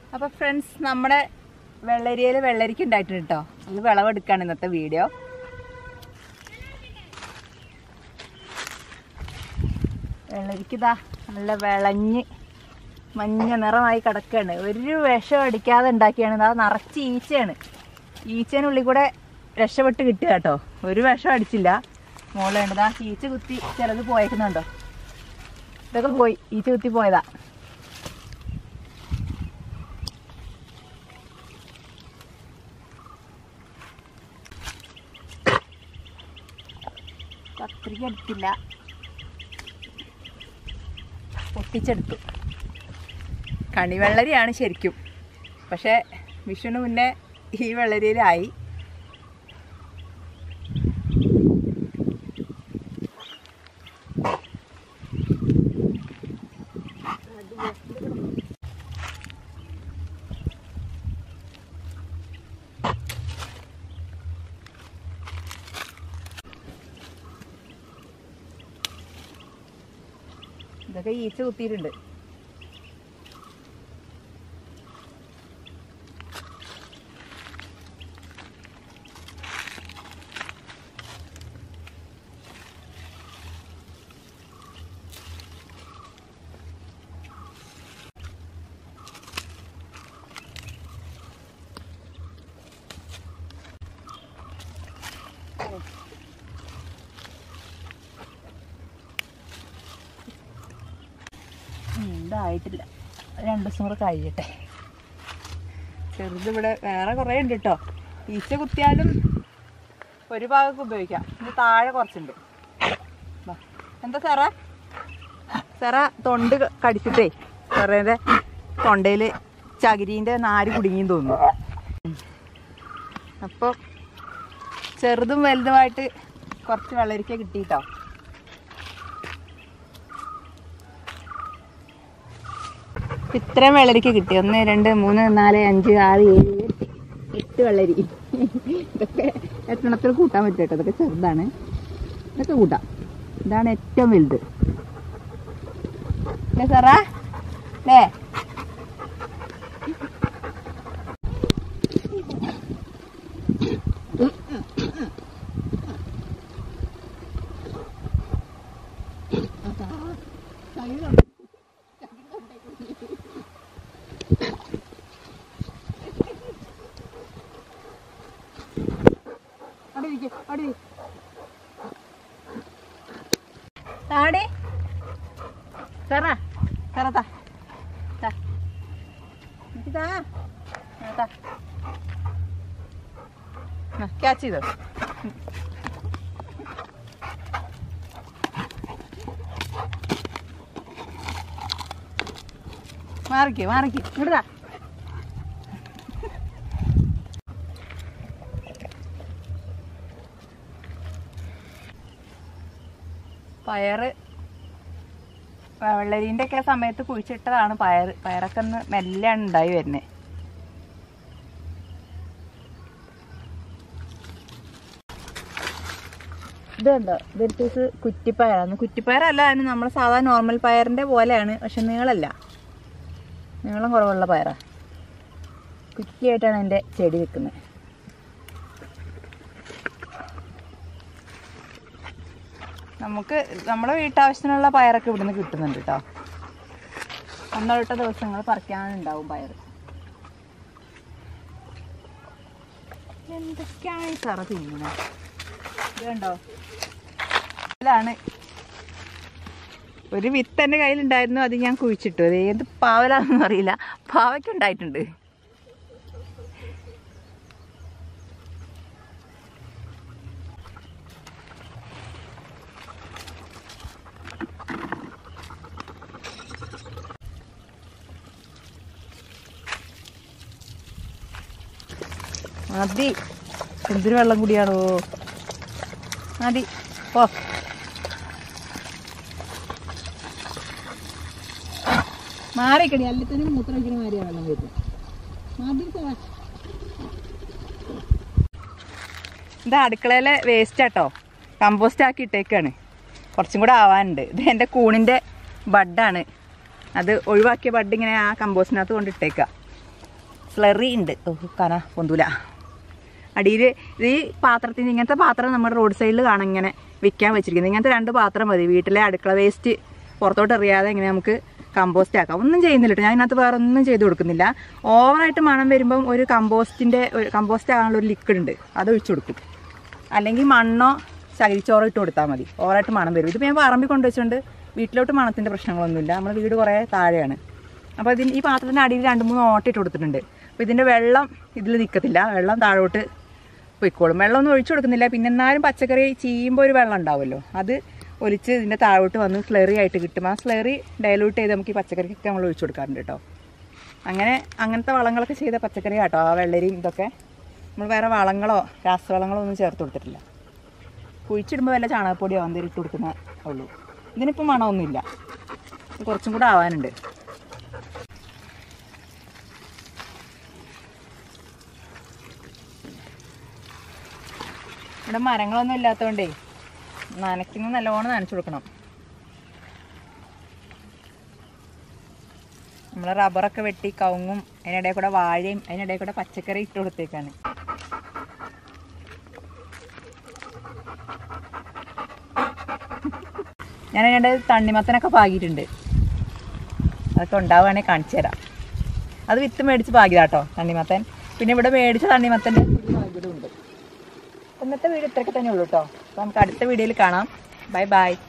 അപ്പോൾ ഫ്രണ്ട്സ്, നമ്മുടെ വെള്ളരിയിൽ വെള്ളരിക്ക ഉണ്ടായിട്ടുണ്ട് കേട്ടോ. അത് വിളവെടുക്കുകയാണ് ഇന്നത്തെ വീഡിയോ. വെള്ളരിക്കതാ നല്ല വിളഞ്ഞ് മഞ്ഞ നിറമായി കിടക്കുകയാണ്. ഒരു വിഷം അടിക്കാതെ ഉണ്ടാക്കിയാണ്. അത് നിറച്ച് ഈച്ചയാണ്. ഈച്ചേനുള്ളിൽ കൂടെ രക്ഷപ്പെട്ട് കിട്ടുക കേട്ടോ. ഒരു വിഷം അടിച്ചില്ല. മുകളിലുണ്ട് ആ ഈച്ച കുത്തി ചിലത് പോയേക്കുന്നുണ്ടോ. ഇതൊക്കെ പോയി, ഈച്ച കുത്തി പോയതാ. കത്രിക എടുത്തില്ല, പൊട്ടിച്ചെടുത്തു. കണിവെള്ളരിയാണ് ശരിക്കും, പക്ഷെ വിഷുവിന് മുന്നേ ഈ വെള്ളരിയിലായി. ഇതൊക്കെ ഈച്ച കുത്തിയിട്ടുണ്ട്. ഇതായിട്ടില്ല, 2 ദിവസം കൂടെ കഴിയട്ടെ. ചെറുത് ഇവിടെ വേറെ കുറേ ഉണ്ട് കേട്ടോ. ഈച്ച കുത്തിയാലും ഒരു ഭാഗമൊക്കെ ഉപയോഗിക്കാം. ഇത് താഴെ കുറച്ചുണ്ട്. എന്താ സെറ തൊണ്ട് കടിച്ചിട്ടേ സെറേൻ്റെ തൊണ്ടയിൽ ചകിരീൻ്റെ നാര് കുടുങ്ങിയെന്ന് തോന്നുന്നു. അപ്പോൾ ചെറുതും വലുതുമായിട്ട് കുറച്ച് വെള്ളരിക്ക കിട്ടിയിട്ടോ. ഇത്രയും വെള്ളരിക്ക കിട്ടി. 1 2 3 4 5 6 7 8 വെള്ളരി. ഇതൊക്കെ എത്രത്തിൽ കൂട്ടാൻ പറ്റും കേട്ടോ. ഇതൊക്കെ ചെറുതാണ്, ഇതൊക്കെ കൂട്ടാം. ഇതാണ് ഏറ്റവും വലുത് അല്ലേ സാറാ? അല്ലേ? താടി സെറാ സെറത്താ ക്യാച്ച് ചെയ്തോ. മാറിക്ക് ഇവിടുതാ. പയറ് വെള്ളരീൻ്റെ ഒക്കെ സമയത്ത് കുഴിച്ചിട്ടതാണ്. പയറൊക്കെ ഒന്ന് മെല്ലാണ് ഉണ്ടായി വരുന്നത്. ഇതുണ്ടോ, ഇതൊരു പീസ് കുറ്റിപ്പയറാണ്. കുറ്റിപ്പയറല്ല, അതിന് നമ്മൾ സാധാരണ നോർമൽ പയറിൻ്റെ പോലെയാണ്, പക്ഷെ നീളം കുറവുള്ള പയറാണ്. കുറ്റിയായിട്ടാണ് എൻ്റെ ചെടി വെക്കുന്നത്. നമുക്ക് നമ്മുടെ വീട്ടാവശ്യത്തിനുള്ള പയറൊക്കെ ഇവിടുന്ന് കിട്ടുന്നുണ്ട് കേട്ടോ. ഒന്നോട്ട ദിവസങ്ങൾ പറിക്കാനുണ്ടാവും പയർ. എന്തൊക്കെയാണ് ഈ തറ തിന്നുന്നത്? ഇത് കണ്ടോ, ഇതിലാണ് ഒരു വിത്ത് എൻ്റെ കയ്യിലുണ്ടായിരുന്നു. അത് ഞാൻ കുഴിച്ചിട്ടു. അത് ഏത് പാവലാണെന്ന് അറിയില്ല, പാവയ്ക്കുണ്ടായിട്ടുണ്ട്. മതി, എന്തൊരു വെള്ളം കൂടിയാണോ. മതി ഓ. മാറിക്കടി, അല്ലത്തന്നെ മൂത്രം വയ്ക്കുന്ന മാതിരിയാണ് വെള്ളം വരുന്നത്. ഇതാ അടുക്കളയിലെ വേസ്റ്റ് ആട്ടോ, കമ്പോസ്റ്റ് ആക്കി ഇട്ടേക്കാണ്. കുറച്ചും കൂടെ ആവാനുണ്ട്. ഇത് എൻ്റെ കൂണിൻ്റെ ബഡാണ്. അത് ഒഴിവാക്കിയ ബഡ് ഇങ്ങനെ ആ കമ്പോസ്റ്റിനകത്ത് കൊണ്ടിട്ടേക്കാം. സ്ലറി ഉണ്ട്. കന പൊന്തൂല. അടിയിൽ ഈ പാത്രത്തിന് ഇങ്ങനത്തെ പാത്രം നമ്മുടെ റോഡ് സൈഡിൽ കാണാൻ ഇങ്ങനെ വിൽക്കാൻ വെച്ചിരിക്കുന്നത്. ഇങ്ങനത്തെ 2 പാത്രം മതി. വീട്ടിലെ അടുക്കള വേസ്റ്റ് പുറത്തോട്ട് എറിയാതെ ഇങ്ങനെ നമുക്ക് കമ്പോസ്റ്റ് ആക്കാം. ഒന്നും ചെയ്യുന്നില്ല കേട്ടോ, ഞാൻ ഇതിനകത്ത് വേറെ ഒന്നും ചെയ്ത് കൊടുക്കുന്നില്ല. ഓവറായിട്ട് മണം വരുമ്പം ഒരു കമ്പോസ്റ്റ് ആകാനുള്ള ഒരു ലിക്വിഡ് ഉണ്ട്, അത് ഒഴിച്ചു കൊടുക്കും. അല്ലെങ്കിൽ മണ്ണോ ചകിരിച്ചോറോ ഇട്ട് കൊടുത്താൽ മതി. ഓവറായിട്ട് മണം വരും. ഇതിപ്പോൾ ഞാൻ പറമ്പിൽ കൊണ്ടുവച്ചുകൊണ്ട് വീട്ടിലോട്ട് മണത്തിൻ്റെ പ്രശ്നങ്ങളൊന്നുമില്ല. നമ്മുടെ വീട് കുറേ താഴെയാണ്. അപ്പോൾ ഈ പാത്രത്തിൻ്റെ അടിയിൽ 2-3 ഓട്ട ഇട്ട് കൊടുത്തിട്ടുണ്ട്. അപ്പോൾ ഇതിൻ്റെ വെള്ളം ഇതിൽ നിൽക്കത്തില്ല, വെള്ളം താഴോട്ട് പൊയ്ക്കോളും. വെള്ളമൊന്നും ഒഴിച്ചു കൊടുക്കുന്നില്ല. പിന്നെ എന്നാലും പച്ചക്കറി ചെയ്യുമ്പോൾ ഒരു വെള്ളം ഉണ്ടാവുമല്ലോ, അത് ഒലിച്ച് ഇതിൻ്റെ താഴോട്ട് വന്ന് സ്ലറി ആയിട്ട് കിട്ടും. ആ സ്ലറി ഡയലൂട്ട് ചെയ്ത് നമുക്ക് ഈ പച്ചക്കറിക്കൊക്കെ നമ്മൾ ഒഴിച്ചു കൊടുക്കാറുണ്ട് കേട്ടോ. അങ്ങനത്തെ വളങ്ങളൊക്കെ ചെയ്ത പച്ചക്കറി കേട്ടോ. ആ വെള്ളരിയും ഇതൊക്കെ നമ്മൾ വേറെ വളങ്ങളോ രാസവളങ്ങളോ ഒന്നും ചേർത്ത് കൊടുത്തിട്ടില്ല. കുഴിച്ചിടുമ്പോൾ വല്ല ചാണകപ്പൊടിയോ എന്തെങ്കിലും ഇട്ട് കൊടുക്കുന്ന ഉള്ളൂ. ഇതിനിപ്പോൾ മണമൊന്നുമില്ല, കുറച്ചും കൂടെ ആവാനുണ്ട്. ഇവിടെ മരങ്ങളൊന്നും ഇല്ലാത്തതുകൊണ്ടേ നനയ്ക്കുന്നത് നല്ലോണം നനച്ചു കൊടുക്കണം. നമ്മൾ റബ്ബറൊക്കെ വെട്ടി കവുങ്ങും അതിനിടയിൽ കൂടെ വാഴയും അതിനിടയിൽ കൂടെ പച്ചക്കറി ഇട്ട് കൊടുത്തേക്കാണ്. ഞാൻ അതിൻ്റെ തണ്ണിമത്തനൊക്കെ പാകിയിട്ടുണ്ട്. അതൊക്കെ ഉണ്ടാവുകയാണെങ്കിൽ കാണിച്ചു തരാം. അത് വിത്ത് മേടിച്ച് പാകിയതാട്ടോ തണ്ണിമത്തൻ. പിന്നെ ഇവിടെ മേടിച്ച തണ്ണിമത്തൻ്റെ പാകിയതും ഉണ്ട്. ഇന്നത്തെ വീഡിയോ ഇത്രയൊക്കെ തന്നെ ഉള്ളൂ കേട്ടോ. അപ്പോൾ നമുക്ക് അടുത്ത വീഡിയോയിൽ കാണാം. Bye by.